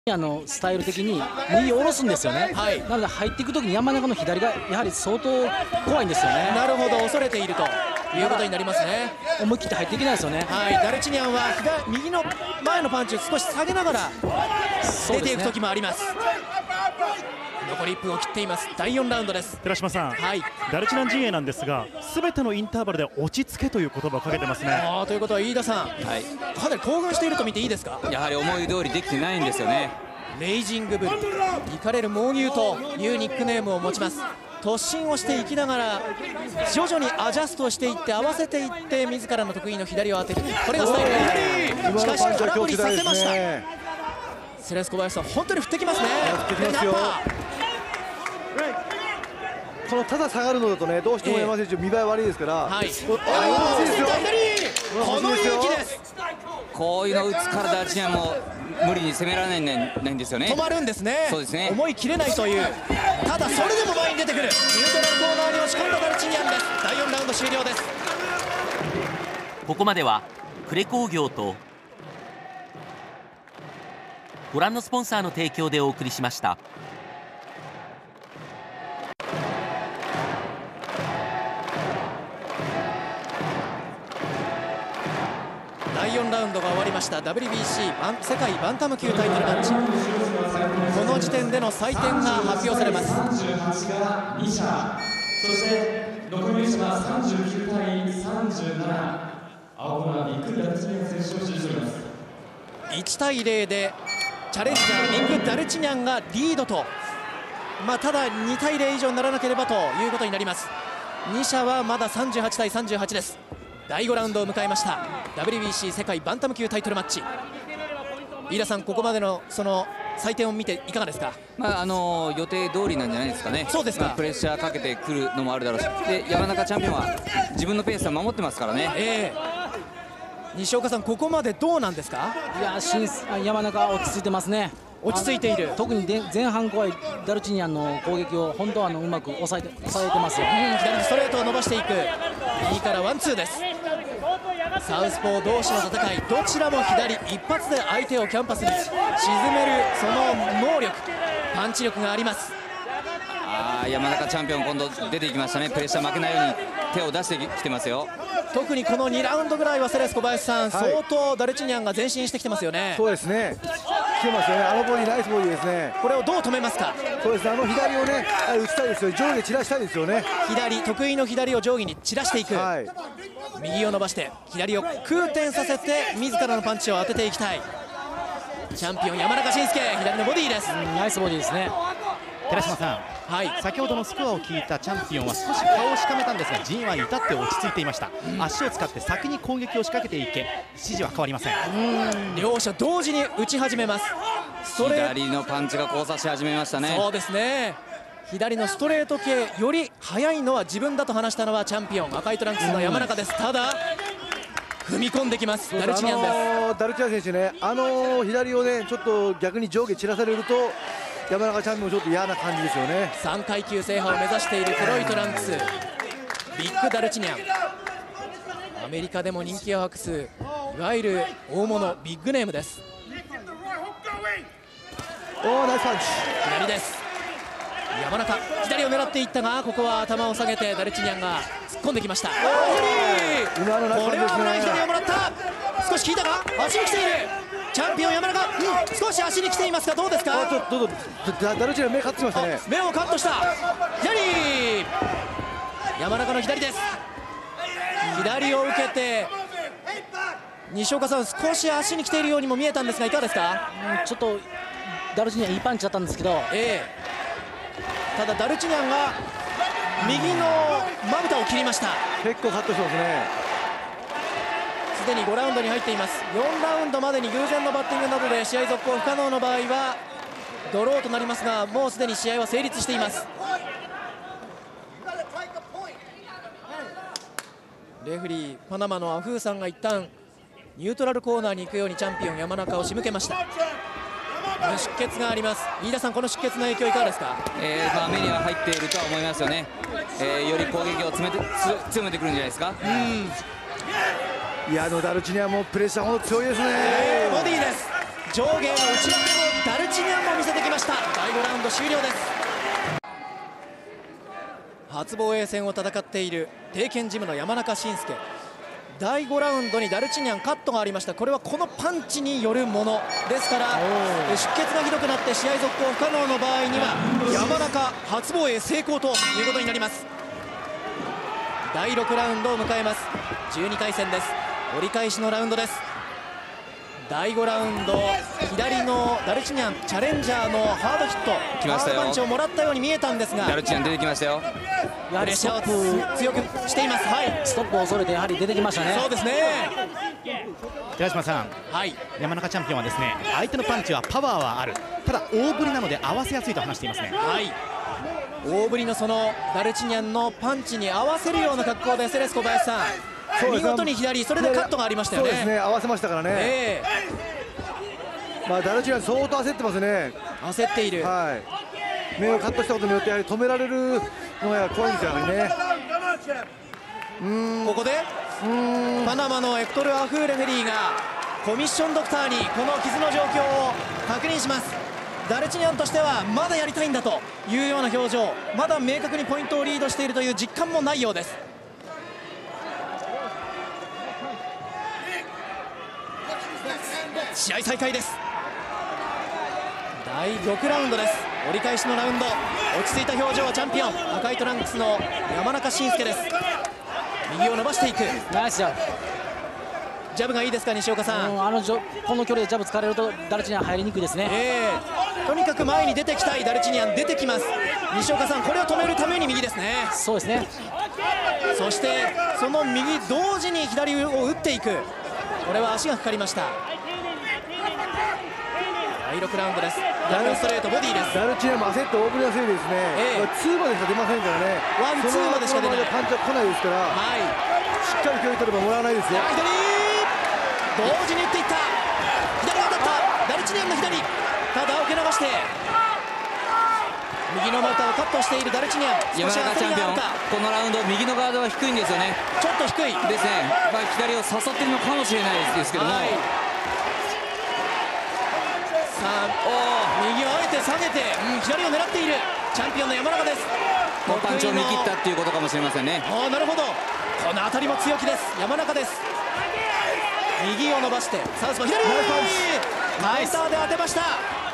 スタイル的に右を下ろすんですよね、はい、なので入っていくときに山中の左がやはり相当怖いんですよね。 なるほど、恐れているということになりますね。 思い切って入っていけないですよね。 はい、ダルチニャンは右の前のパンチを少し下げながら出ていく時もあります。残り1分を切っています。第4ラウンドです。 寺島さん、はい、ダルチニャン陣営なんですが、全てのインターバルで落ち着けという言葉をかけてますね。 ということは飯田さん、はい、かなり興奮していると見ていいですか。 やはり思い通りできてないんですよね。 レイジングブル、怒れる猛牛というニックネームを持ちます。突進をしていきながら徐々にアジャストしていって合わせていって自らの得意の左を当てる、これがスタイル。しかし空振りさせました。セレス小林さん、本当に振ってきますね。 振ってきますよ。このただ下がるのだとね、どうしても山選手見栄え悪いですから、はい、この勇気です。 こういうの打つからダルチニャンも無理に攻められないんですよね。 止まるんですね。 そうですね。 思い切れないという。ただそれでも前に出てくる。ニュートラルコーナーに押し込んだダルチニャンです。第4ラウンド終了です。 ここまでは呉工業とご覧のスポンサーの提供でお送りしました。 第4ラウンドが終わりました。 WBC 世界バンタム級タイトルマッチ、この時点での採点が発表されます。 38が2社、そして残り者は39対37、青コーナービッグダルチニャン選手を支持しております。 1対0でチャレンジャービッグダルチニャンがリードと、ただ2対0以上にならなければということになります。2社はまだ38対38です。第5ラウンドを迎えました WBC 世界バンタム級タイトルマッチ。飯田さん、ここまでのその採点を見ていかがですか。 予定通りなんじゃないですかね。 そうですか。 プレッシャーかけてくるのもあるだろうし、で山中チャンピオンは自分のペースは守ってますからね。 西岡さん、ここまでどうなんですか。 いや、山中落ち着いてますね。 落ち着いている。 特に前半怖いダルチニャンの攻撃を本当はうまく抑えてますよ。 左にストレートを伸ばしていく。右からワンツーです。サウスポー同士の戦い、どちらも左一発で相手をキャンパスに沈める、その能力、パンチ力があります。 山中チャンピオン今度出ていきましたね。プレッシャー負けないように手を出してきてますよ。 特にこの2ラウンドぐらいはセレス小林さん、相当ダルチニャンが前進してきてますよね。 そうですね、来てますよね。あのボディナイスボディですね。 これをどう止めますか。 そうですね、左をね打ちたいですよ。上下散らしたいですよね。 得意の左を上下に散らしていく、右を伸ばして左を空転させて自らのパンチを当てていきたいチャンピオン山中慎介、左のボディです。 ナイスボディですね。 寺島さん、先ほどのスコアを聞いたチャンピオンは少し顔をしかめたんですが、陣は至って落ち着いていました。足を使って先に攻撃を仕掛けていけ、指示は変わりません。 両者同時に打ち始めます。 左のパンチが交差し始めましたね。 そうですね、左のストレート系より速いのは自分だと話したのはチャンピオン赤いトランクスの山中です。ただ踏み込んできますダルチニャンです。 ダルチニャン選手ね、左をねちょっと逆に上下散らされると山中チャンピオンちょっと嫌な感じですよね。 3階級制覇を目指している黒いトランクスビッグダルチニャン、アメリカでも人気を博すいわゆる大物ビッグネームです。 ナイスパンチ。 左です。山中左を狙っていったが、ここは頭を下げてダルチニャンが突っ込んできました。これは危ない左をもらった。少し効いたが足に来ているチャンピオン山中、少し足に来ていますがどうですか。 ダルチニャン目カットしましたね。 目をカットした。左山中の左です。左を受けて西岡さん、少し足に来ているようにも見えたんですがいかがですか。 ちょっとダルチニャンいいパンチだったんですけど、 ただダルチニャンが右のまぶたを切りました。 結構カットしてますね。 すでに5ラウンドに入っています。4ラウンドまでに偶然のバッティングなどで試合続行不可能の場合はドローとなりますが、もうすでに試合は成立しています。レフェリーパナマのアフーさんが一旦ニュートラルコーナーに行くようにチャンピオン山中を仕向けました。出血があります。飯田さん、この出血の影響いかがですか。 目には入っているとは思いますよね。より攻撃を強めてくるんじゃないですか。 いやダルチニャンもプレッシャーほど強いですね。 ボディです。上下の内側のダルチ終了です。初防衛戦を戦っている帝拳ジムの山中伸介、第5ラウンドにダルチニャンカットがありました。これはこのパンチによるものですから、出血がひどくなって試合続行不可能の場合には山中初防衛成功ということになります。第6ラウンドを迎えます。12回戦です。折り返しのラウンドです。第5ラウンド、左のダルチニャンチャレンジャーのハードヒット、 来ましたよ。 ハードパンチをもらったように見えたんですが、 ダルチニャン出てきましたよ。 プレッシャーを強くしています。はい、 ストップを恐れてやはり出てきましたね。 そうですね。 寺島さん、 はい、 山中チャンピオンはですね、相手のパンチはパワーはある、ただ大振りなので合わせやすいと話していますね。 はい、大振りのそのダルチニャンのパンチに合わせるような格好でセレス小林さん、見事に左、それでカットがありましたよね。 そうですね、合わせましたからね。ダルチニャン相当焦ってますね。 焦っている。 はい、目をカットしたことによってやはり止められるのが怖いんですよね。 ここでパナマのエクトル・アフーレフェリーがコミッションドクターにこの傷の状況を確認します。ダルチニャンとしてはまだやりたいんだというような表情、まだ明確にポイントをリードしているという実感もないようです。試合再開です。第6ラウンドです。折り返しのラウンド、落ち着いた表情はチャンピオン赤いトランクスの山中伸介です。右を伸ばしていく。 ナイスジャブ。 ジャブがいいですか、西岡さん。 この距離でジャブ疲れるとダルチニャン入りにくいですね。 とにかく前に出てきたいダルチニャン、出てきます。西岡さん、これを止めるために右ですね。 そうですね。 そしてその右同時に左を打っていく。これは足がかかりました。第6ラウンドです。ダブルストレートボディです。 ダルチニャンも焦って大振りやすいですね。2までしか出ませんからね。 ワンツーまでしか出ない。 パンチは来ないですから、しっかり距離取ればもらわないですよ。 同時に打っていった。左が当たったダルチニャンの左、ただ受け流して右の股をカットしているダルチニャン。 山中チャンピオン、このラウンド右のガードは低いんですよね。 ちょっと低いですね。左を誘ってるのかもしれないですけども、 さあ右をあえて下げて、左を狙っているチャンピオンの山中です。 パンチを見切ったっていうことかもしれませんね。 なるほど、この辺りも強気です。山中です。右を伸ばしてサウスポー左、ナイスターで当てました。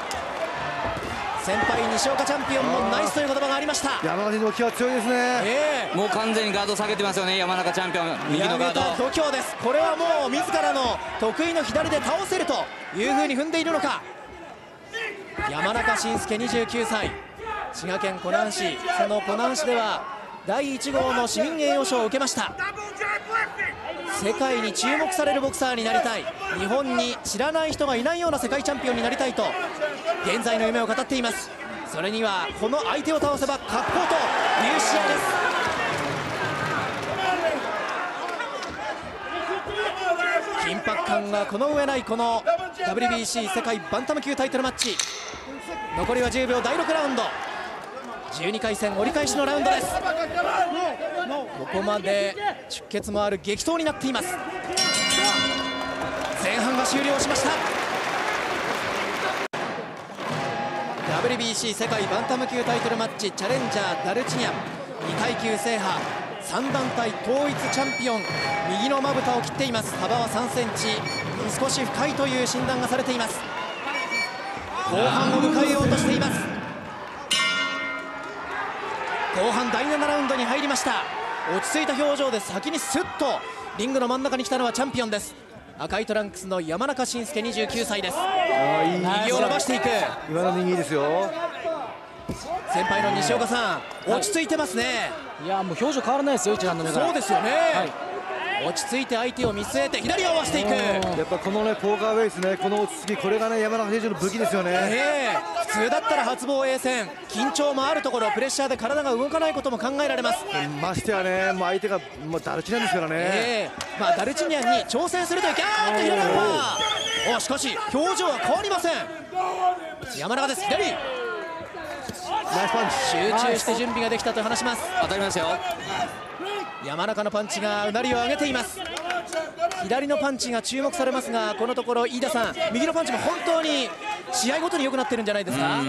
先輩西岡チャンピオンもナイスという言葉がありました。 山中の気は強いですね。 もう完全にガード下げてますよね、山中チャンピオン。右のガード度胸です。これはもう自らの得意の左で倒せるというふうに踏んでいるのか。山中伸介29歳、滋賀県湖南市、その湖南市では第1号の市民栄誉賞を受けました。世界に注目されるボクサーになりたい、日本に知らない人がいないような世界チャンピオンになりたいと現在の夢を語っています。それにはこの相手を倒せば格好という試合です。緊迫感がこの上ないこの WBC 世界バンタム級タイトルマッチ。残りは10秒。第6ラウンド、12回戦折り返しのラウンドです。ここまで出血もある激闘になっています。前半が終了しました。 WBC 世界バンタム級タイトルマッチ、チャレンジャーダルチニャン2階級制覇、3団体統一チャンピオン、右のまぶたを切っています。幅は3センチ、少し深いという診断がされています。後半を迎えようとしています。後半第7ラウンドに入りました。落ち着いた表情で先にスッとリングの真ん中に来たのはチャンピオンです。赤いトランクスの山中伸介29歳です。右を伸ばしていく。 今の右いいですよ。 先輩の西岡さん、落ち着いてますね。 いやもう表情変わらないですよ、一覧の目から。 そうですよね、落ち着いて相手を見据えて左を合わせていく。 やっぱこのねポーカーフェイスね、この落ち着き、これがね山中選手の武器ですよね。 普通だったら初防衛戦、緊張もあるところ、プレッシャーで体が動かないことも考えられます。 ましてやね、もう相手がもうダルチニャンですからね。 ダルチニャンに挑戦するというギャーッと左アッパー。しかし表情は変わりません。山中です。左ナイスパンチ。 集中して準備ができたと話します。 当たりましたよ。 山中のパンチがうなりを上げています。左のパンチが注目されますが、このところ飯田さん、右のパンチも本当に試合ごとに良くなってるんじゃないですか。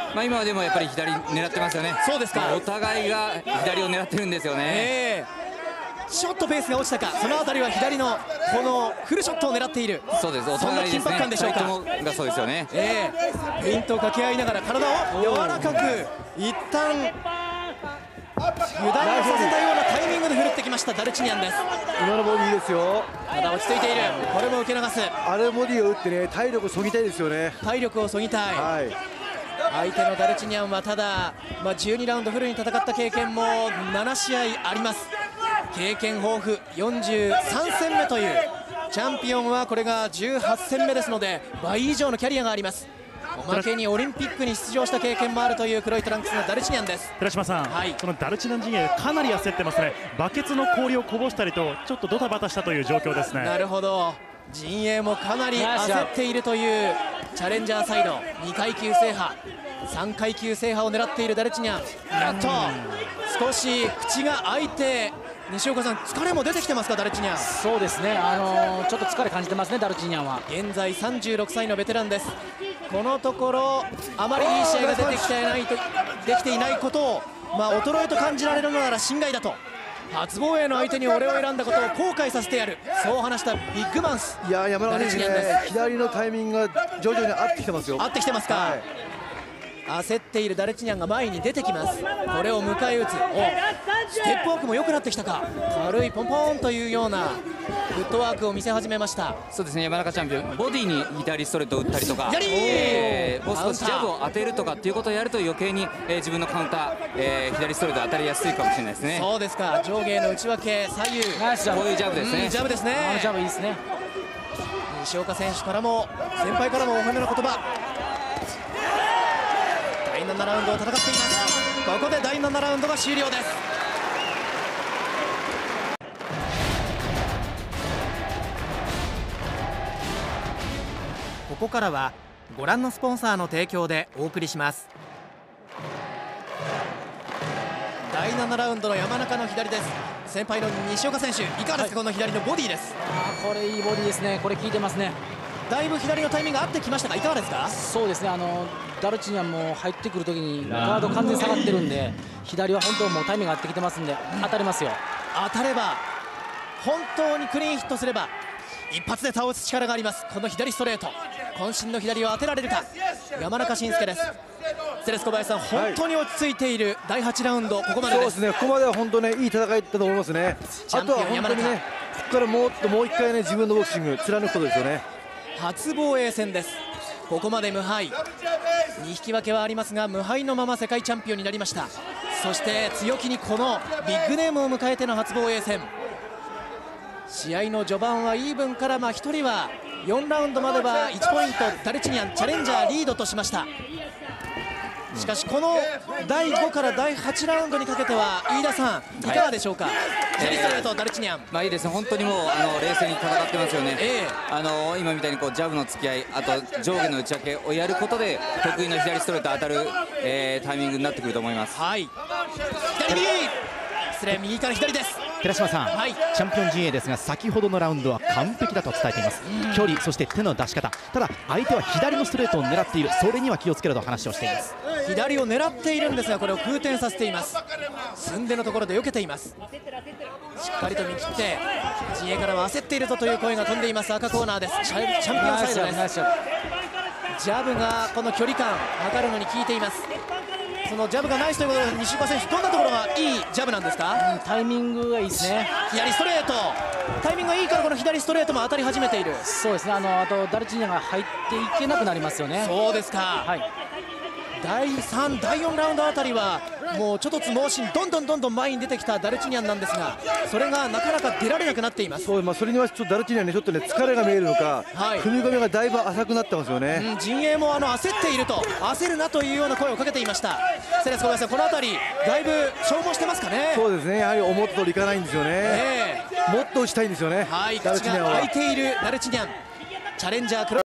今はでもやっぱり左狙ってますよね。 そうですか。 お互いが左を狙ってるんですよね。 ちょっとペースが落ちたか、そのあたりは左のこのフルショットを狙っている。 そうです、おそんな緊互いですね。 迫感でしょうか。 二人ともがそうですよね。 フェイントを掛け合いながら体を柔らかく一旦油断をさせたようなタイミングで振るってきましたダルチニャンです。 今のボディですよ。 ただ落ち着いている。これも受け流す。 あれボディを打ってね、体力をそぎたいですよね。 体力をそぎたい、相手のダルチニャンはただ、12ラウンドフルに戦った経験も7試合あります。経験豊富、43戦目というチャンピオンはこれが18戦目ですので倍以上のキャリアがあります。おまけにオリンピックに出場した経験もあるという黒いトランクスのダルチニャンです。 寺島さん、このダルチニャン陣営かなり焦ってますね。バケツの氷をこぼしたりとちょっとドタバタしたという状況ですね。 なるほど、陣営もかなり焦っているというチャレンジャーサイド、2階級制覇3階級制覇を狙っているダルチニャン。やっと少し口が開いて、西岡さん疲れも出てきてますかダルチニャン。 そうですね、ちょっと疲れ感じてますねダルチニャンは。 現在36歳のベテランです。このところあまりいい試合ができていないことを、衰えと感じられるのなら心外だと、初防衛の相手に俺を選んだことを後悔させてやる、そう話したビッグマウス。 いや、山中選手ね、左のタイミングが徐々に合ってきてますよ。 合ってきてますか、焦っているダルチニャンが前に出てきます。これを迎え撃つ。ステップワークも良くなってきたか。軽いポンポンというようなフットワークを見せ始めました。 そうですね、山中チャンピオンボディに左ストレートを打ったりとか、もう少しジャブを当てるとかっていうことをやると余計に、自分のカウンター、左ストレート当たりやすいかもしれないですね。 そうですか、上下への内訳左右、 こういうジャブですね。 ジャブですね。 ジャブいいですね。 西岡選手からも先輩からもお褒めの言葉。第7ラウンドを戦っています。ここで第7ラウンドが終了です。ここからはご覧のスポンサーの提供でお送りします。第7ラウンドの山中の左です。先輩の西岡選手、いかがですか、この左のボディです。 これいいボディですね。これ効いてますね。 だいぶ左のタイミングが合ってきましたが、いかがですか。 そうですね、ダルチニャンも入ってくるときにガード完全に下がってるんで、左は本当もうタイミングが合ってきてますんで、当たりますよ。 当たれば本当にクリーンヒットすれば一発で倒す力があります。この左ストレート、渾身の左を当てられるか、山中慎介です。セレス小林さん、本当に落ち着いている第8ラウンド、ここまでです。 そうですね、ここまでは本当ね、いい戦いだったと思いますね。あとは本当にね、ここからもう一回ね、自分のボクシング貫くことですよね。 初防衛戦です。ここまで無敗、2引き分けはありますが無敗のまま世界チャンピオンになりました。そして強気にこのビッグネームを迎えての初防衛戦。試合の序盤はイーブンから1人は4ラウンドまでは1ポイントダルチニャンチャレンジャーリードとしました。しかしこの第5から第8ラウンドにかけては飯田さん、いかがでしょうか。左ストレートダルチニャン、 いいですね、本当にもう冷静に戦ってますよね。今みたいにこうジャブの付き合い、あと上下の打ち分けをやることで得意の左ストレート当たる、タイミングになってくると思います。 左右、失礼、右から左です。 寺島さん、チャンピオン陣営ですが先ほどのラウンドは完璧だと伝えています。距離、そして手の出し方、ただ相手は左のストレートを狙っている、それには気をつけろと話をしています。 左を狙っているんですが、これを空転させています。寸出のところで避けています。しっかりと見切って、陣営からは焦っているぞという声が飛んでいます。赤コーナーです。チャンピオンサイドです。ジャブがこの距離感測るのに効いています。そのジャブがないということで、西岡選手、どんなところがいいジャブなんですか。 タイミングがいいですね。 左ストレート、タイミングがいいからこの左ストレートも当たり始めている。 そうですね、あとダルチニャンが入っていけなくなりますよね。 そうですか、第3、第4ラウンドあたりはもうちょっと猛進、どんどん前に出てきたダルチニャンなんですが、それがなかなか出られなくなっています。 それにはちょっとダルチニャンにちょっとね、疲れが見えるのか、踏み込みがだいぶ浅くなってますよね。 陣営も焦っていると、焦るなというような声をかけていました。セレス小林さん、このあたりだいぶ消耗してますかね。 そうですね、やはり思った通りいかないんですよね。もっと打ちたいんですよね。 口が開いているダルチニャン、チャレンジャー